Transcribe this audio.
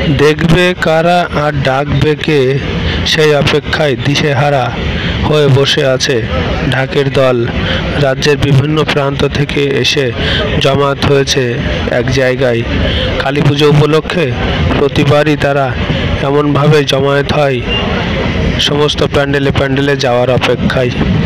দেখবে কারা আর ডাকবে কে, সেই অপেক্ষায় দিশেহারা হয়ে বসে আছে ঢাকের দল। রাজ্যের বিভিন্ন প্রান্ত থেকে এসে জমায়েত হয়েছে এক জায়গায় কালীপুজো উপলক্ষে। প্রতিবারই তারা এমনভাবে জমায়েত হয় সমস্ত প্যান্ডেলে প্যান্ডেলে যাওয়ার অপেক্ষায়।